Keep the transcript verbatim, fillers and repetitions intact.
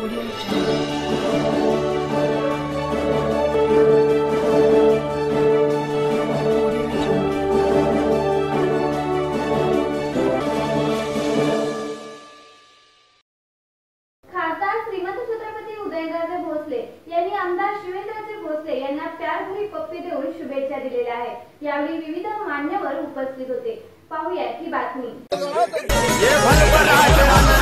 खासदार श्रीमंत छत्रपती उदयनराजे भोसले यांनी आमदार शिवेंद्रजी भोसले यांना प्यारभरी पप्पी देऊन शुभेच्छा दिलेल्या आहेत। यावेळी विविध मान्यवर उपस्थित होते। पाहूया ही बातमी।